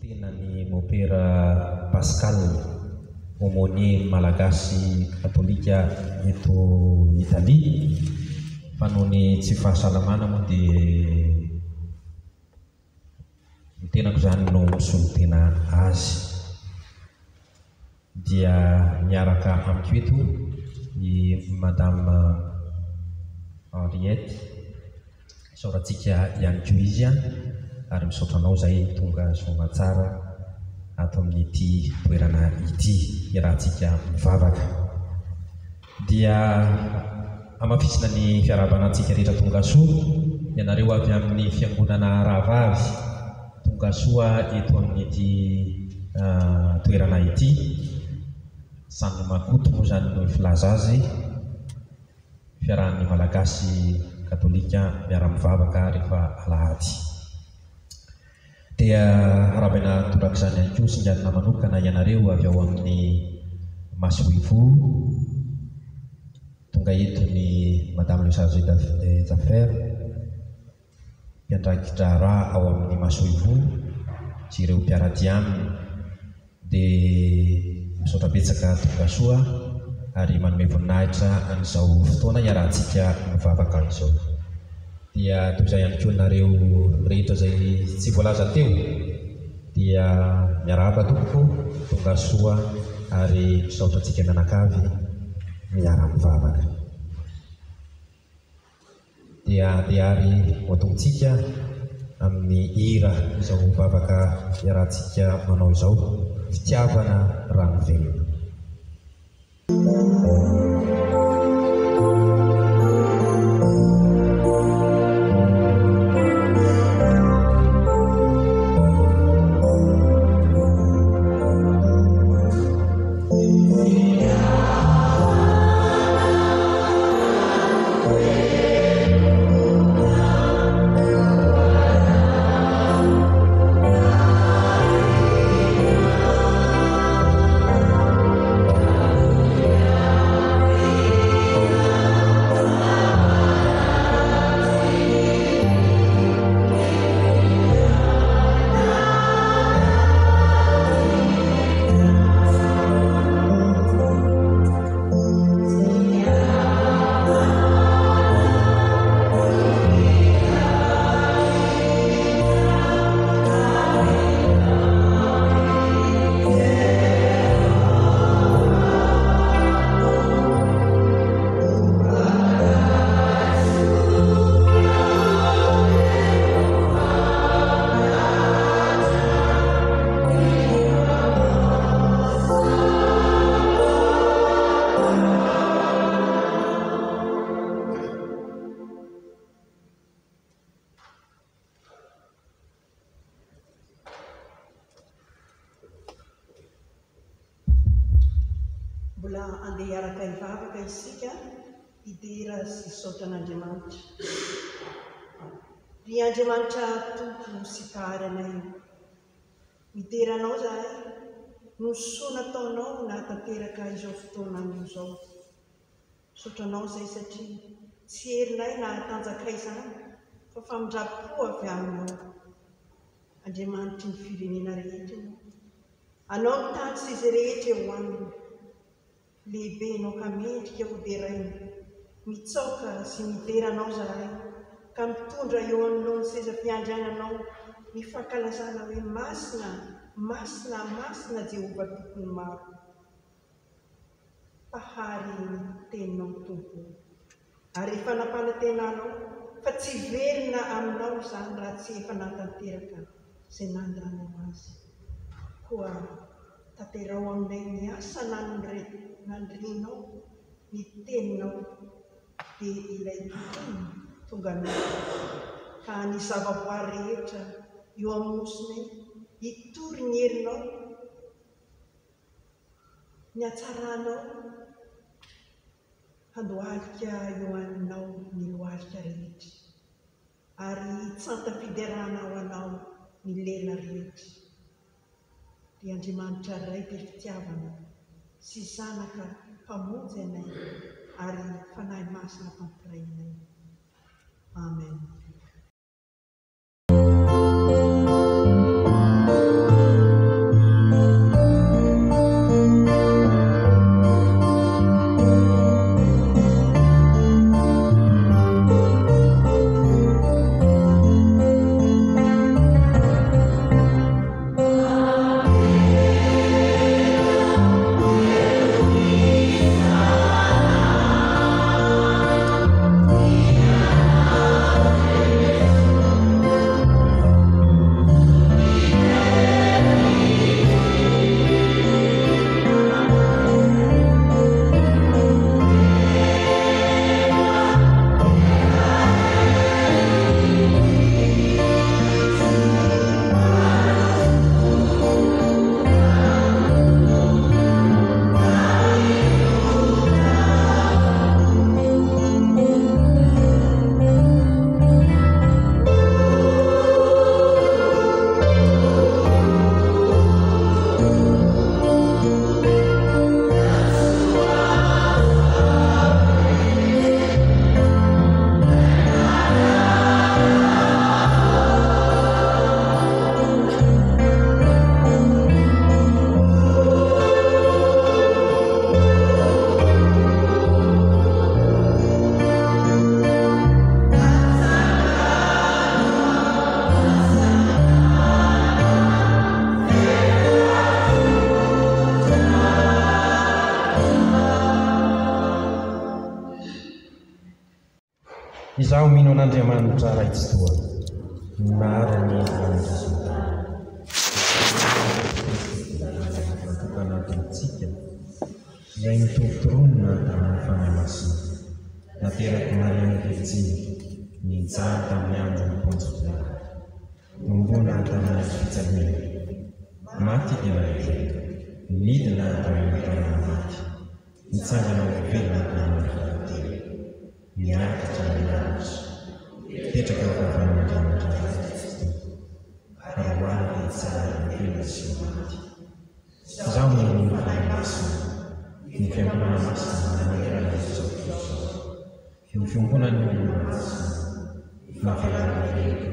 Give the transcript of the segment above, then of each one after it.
Tena ny mopera Pascal momoni malagasy katolika eto Italia fa noho ny tsy fahasalamana moa dia ny tenako zany no misolo tena azy dia miaraka amiko eto ny Madame Henriette saorantsika ihany koa izy ary misaotra anao zay tonga soa tsara ato amin'ity toerana ity irahantsika mivavaka dia amafisina ny fiarahabanantsika rehetra tonga soa ianareo avy amin'ny fiangonana Rahavavy tonga soa eto amin'ity toerana ity samy makoto moa zany no filaza azy fiarahan'ny malagasy katolika miara-mivavaka rehefa alahady dia arabana toraka izany ihany koa singadina manokana ianareo avy ao amin'ny Masoivo tonga eto ny Madame le Chargé des Affaires mpiandraikitra raha ao amin'ny Masoivo sy ireo mpiarady aminy dia misaotra betsaka tonga soa ary manome voninahitra an'izao fotoana iarahantsika mivavaka izao dia toy izay ihany koa nareo rehetra izay tsy voalaza teo dia miarahaba tompoko tonga soa ary misaotra antsika mianakavy miara-mivavaka dia diary hoatontsika amin'ny hira izao mivavaka iarahantsika manao izao fitiavana rano velona. Mbola andeha hiaraka hivavaka isika hidira sy hisaotra an'Andriamanitra. Ry Andriamanitra tompo sy taharanay, mideranao zahay no soa nataonao nahatanteraka izao fotoana izao. Misaotranao zay satria tsy herinay nahatanjaka izany fa famindrapo avy aminao. Andriamanitra ny firenena rehetra, anao ny tany sy izay rehetra eo aminy. Lehibe anao ka mendrika ho deraina, mitsaoka sy mideranao zahay, ka mitondra eo aminao ny seza fiandriananao ny fankalazana hoe masina, masina, masina Jehova tokony maro. Pahary ny teninao tompo, ary efa nampanatenanao fa tsy verina aminao izany raha tsy efa natanteraka izay nandranao azy. Koa tanterao aminay ny asa nandrinao ny teninao dia ilay tokoa tonga nao ka ny zavaboary rehetra eo amosonay hitory ny herinao, ny hatsaranao handohalika eo aminao ny lohalika rehetra ary tsanta fiderana ho anao ny lena rehetra. Ry Andriamanitra ray be fitiavana sy zanaka mpamonjy anay ary fanahy masina mpampirainay. Amen. izaho mino an'Andriamanitra ray tsy toa narany anatintsika izay mitovitonina tamin'ny fanahy masina nateraka Mariana Virjiny nijanona tamin'ny andro ny pontsy nombona tamin'ny fitsaliana maty dia maty nidina tamin'ny toerana maty nitsangana velona tamin'ny fahatelo niakatra ny lavitra petraka eo avan'Andriamanitra ary hoany tsara ny velona sy maty izaho ny fanahy masina ny fiangonana masina manerana izao ny fiangonana ny masina mahalalana velona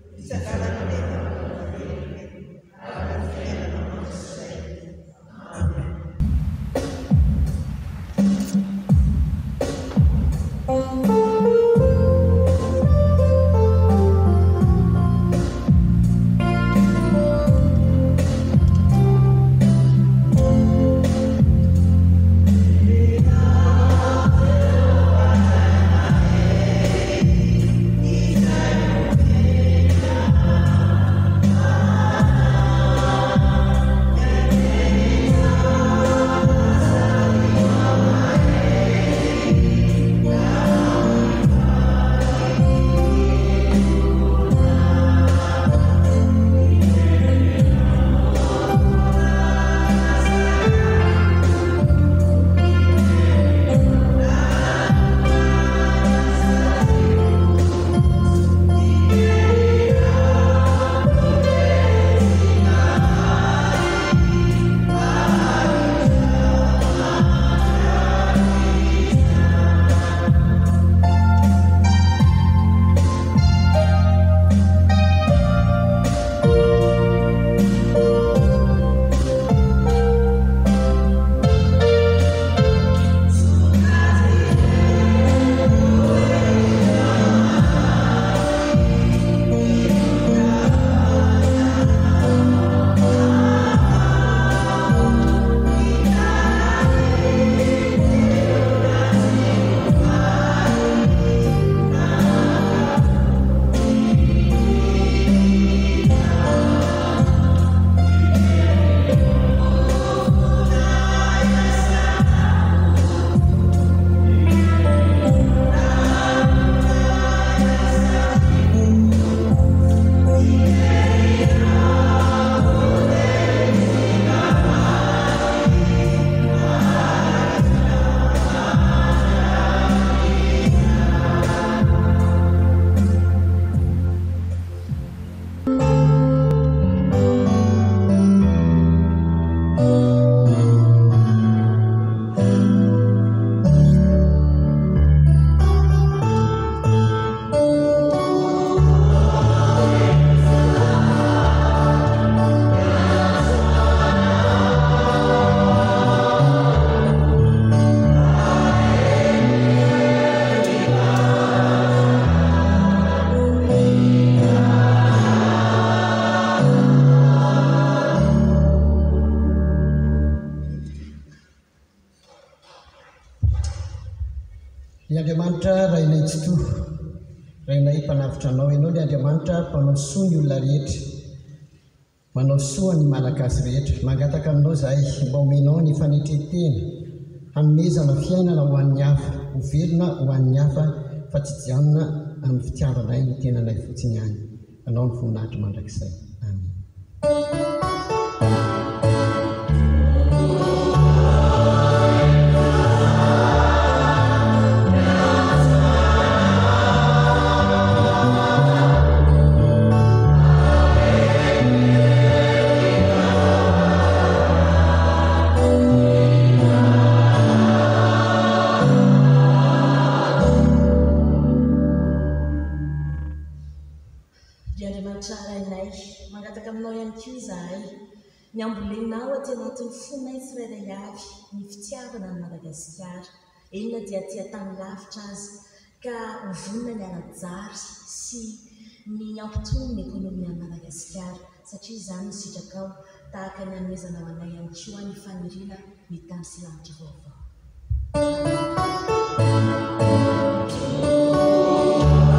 Andriamanitra rainay tsy toa, rainay mpanavitra anao ianao ny Andriamanitra mpanao soa ny olona rehetra, manao soa ny malagasy rehetra. Mangataka aminao zahay mba omenao ny fanetretena, hanomezana fiainana ho an'ny hafa, ho velona ho an'ny hafa, fa tsy janona amin'ny fitiavanay ny tenanay fotsiny ihany. Anao ny voninahitra mandrakizay. Amen. Mangataka aminao ihany koa izahay ny ambolenao aty anatin'ny fonay tsirairay avy ny fitiavana ny Madagasikara. Enina dia tia tany lavitra azy ka hovonina ny ara-jary sy ny ampitono ny ekonomian'ny Madagasikara, satria izany ny sitraka ao tahaka ny hanomezana ho anay ihany koa ny faniriana ny tany sy lanitra vaovao.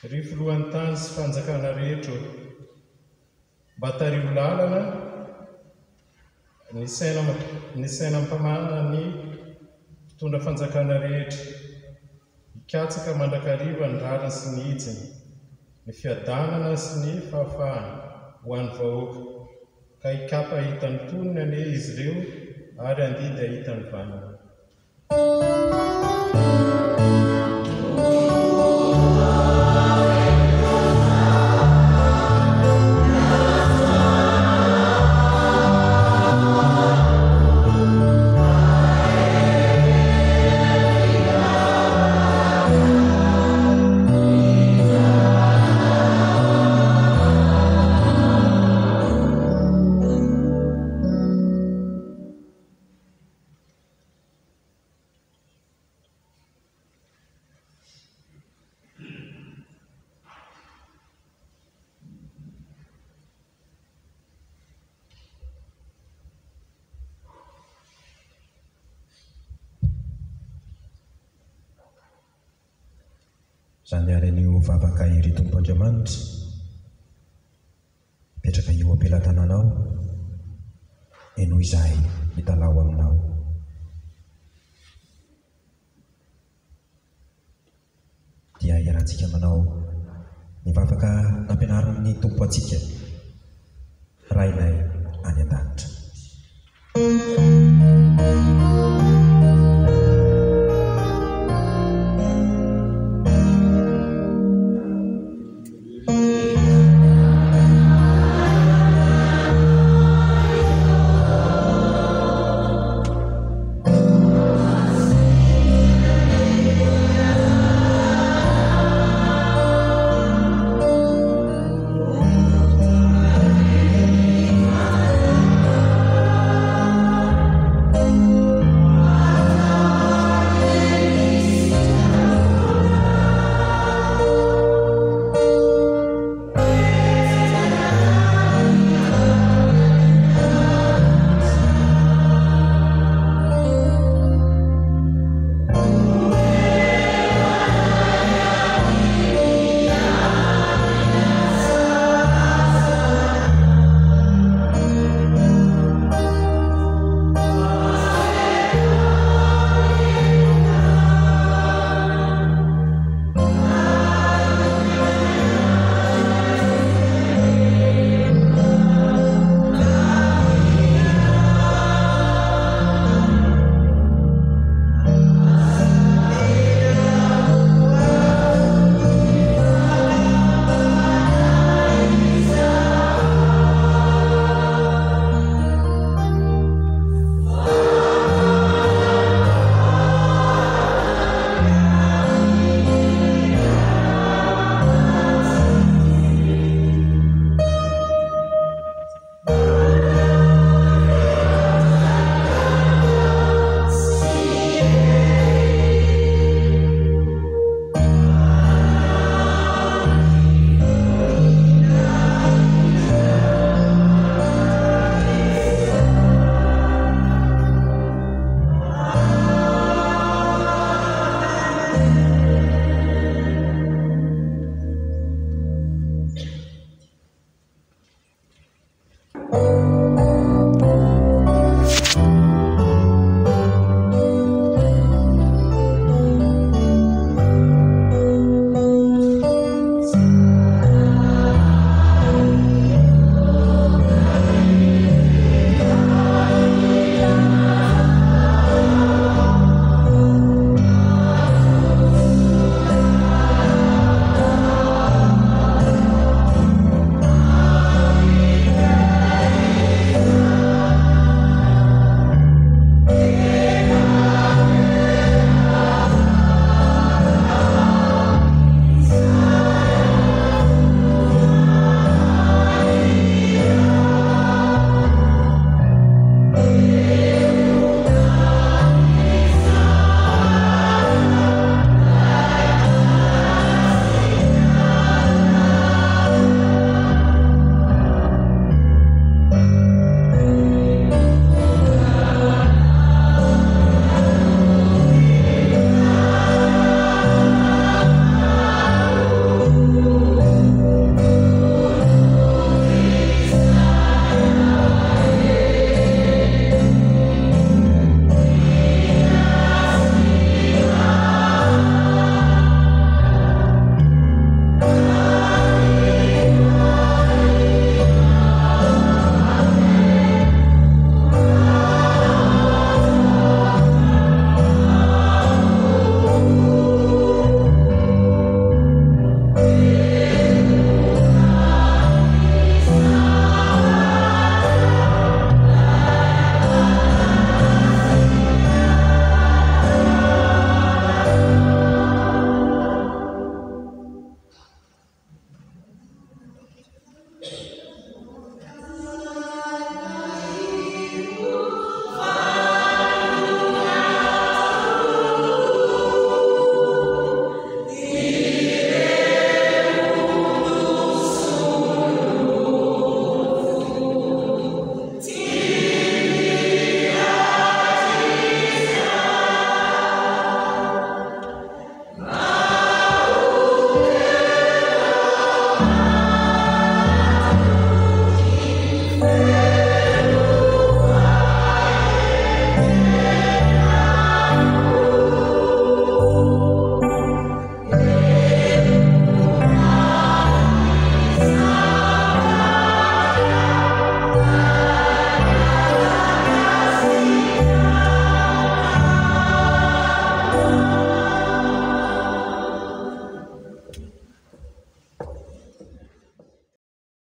ry filohan'ny tany sy fanjakana rehetra mba tario lalana ny saina mpamana ny mpitondra fanjakana rehetra hikatsaka mandrakariva ny rariny sy ny hitsiny ny fiadanana sy ny fahafahana ho an'ny vahoaka ka hikapa hitan'ny tonina ane izy ireo ary andidy ahitany vanana. Zany ary an'io vavaka iry Tompoandriamanitra mipetraka io ampelantananao eno izahay hitalao aminao. Dia iarahantsika manao ny vavaka nampianarin'ny Tompo antsika rainay any an-danitra. Thank you.